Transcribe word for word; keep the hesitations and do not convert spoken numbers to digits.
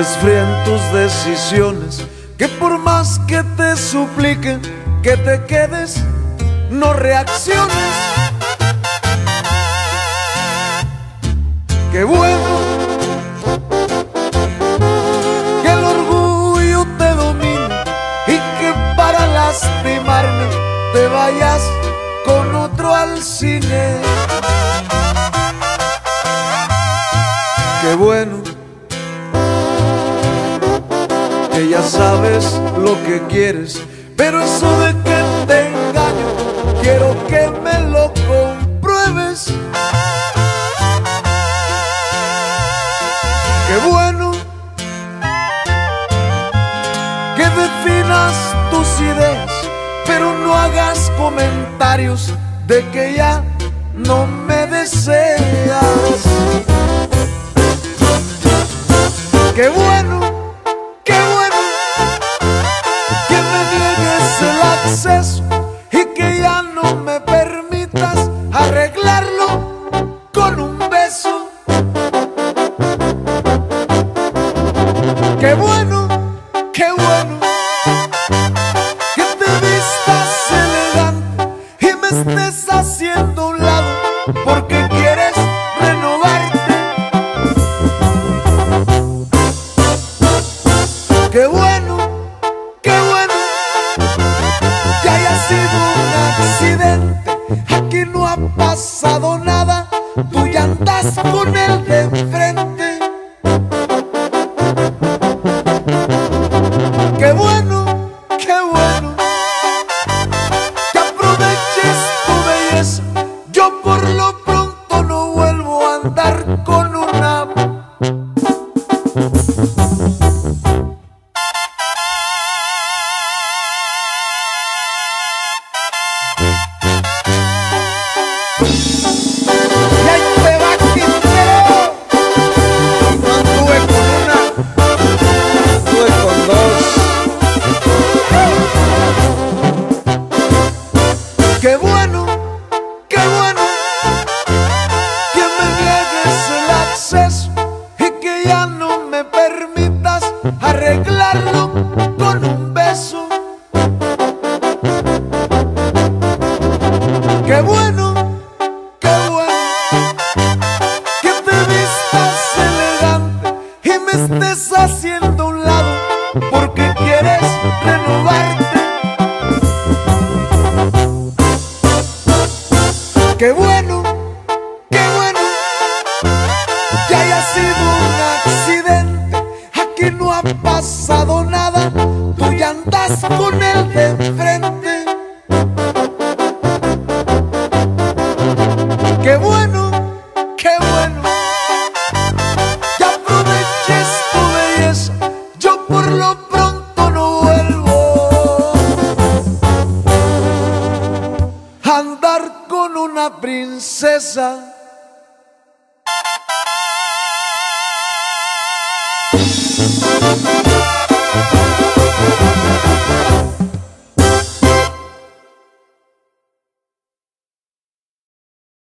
desfríen tus decisiones, que por más que te supliquen que te quedes, no reacciones. Qué bueno que el orgullo te domine y que para lastimarme te vayas con otro al cine. Qué bueno que ya sabes lo que quieres, pero eso de que te engaño, quiero que me lo compruebes. Qué bueno que definas tus ideas, pero no hagas comentarios de que ya no me deseas. Qué bueno, qué bueno que me niegues el acceso y que ya no me permitas arreglarlo con un beso. Qué bueno, qué bueno que te vistas elegante y me estés haciendo a un lado porque quieres renovarte. Qué bueno, qué bueno que haya sido un accidente, aquí no ha pasado nada, tú ya andas con el de enfrente. Qué bueno, qué bueno que aproveches tu belleza, yo por lo pronto no vuelvo a andar con una. Qué bueno, qué bueno que me niegues el acceso y que ya no me permitas arreglarlo con un beso. Qué bueno, qué bueno que te vistas elegante y me estés haciendo a un lado porque quieres renovarte. Qué bueno, qué bueno que haya sido un accidente, aquí no ha pasado nada, tú ya andas con el de enfrente. Qué bueno, qué bueno que aproveches tu belleza, yo por lo pronto no vuelvo a andar con una princesa.